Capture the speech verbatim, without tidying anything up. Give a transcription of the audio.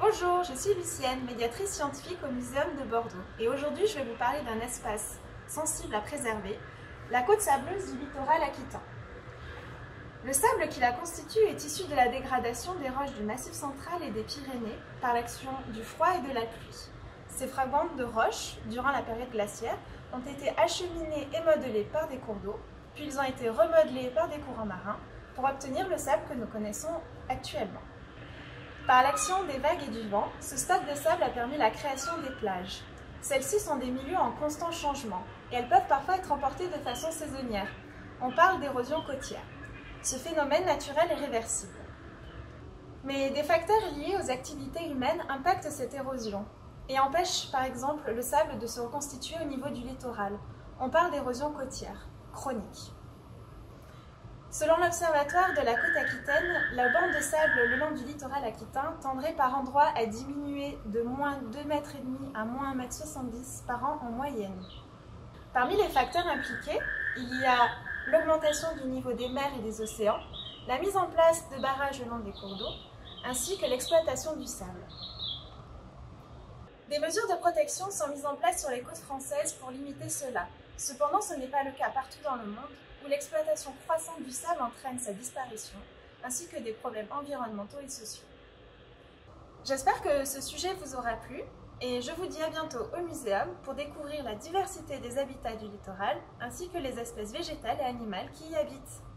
Bonjour, je suis Lucienne, médiatrice scientifique au Muséum de Bordeaux et aujourd'hui je vais vous parler d'un espace sensible à préserver, la côte sableuse du littoral aquitain. Le sable qui la constitue est issu de la dégradation des roches du Massif central et des Pyrénées par l'action du froid et de la pluie. Ces fragments de roches, durant la période glaciaire, ont été acheminés et modelés par des cours d'eau, puis ils ont été remodelés par des courants marins pour obtenir le sable que nous connaissons actuellement. Par l'action des vagues et du vent, ce stock de sable a permis la création des plages. Celles-ci sont des milieux en constant changement et elles peuvent parfois être emportées de façon saisonnière. On parle d'érosion côtière. Ce phénomène naturel est réversible. Mais des facteurs liés aux activités humaines impactent cette érosion et empêchent par exemple le sable de se reconstituer au niveau du littoral. On parle d'érosion côtière, chronique. Selon l'Observatoire de la côte aquitaine, la bande de sable le long du littoral aquitain tendrait par endroits à diminuer de moins deux mètres cinquante à moins un mètre soixante-dix par an en moyenne. Parmi les facteurs impliqués, il y a l'augmentation du niveau des mers et des océans, la mise en place de barrages le long des cours d'eau, ainsi que l'exploitation du sable. Des mesures de protection sont mises en place sur les côtes françaises pour limiter cela. Cependant, ce n'est pas le cas partout dans le monde, où l'exploitation croissante du sable entraîne sa disparition, ainsi que des problèmes environnementaux et sociaux. J'espère que ce sujet vous aura plu, et je vous dis à bientôt au Muséum pour découvrir la diversité des habitats du littoral, ainsi que les espèces végétales et animales qui y habitent.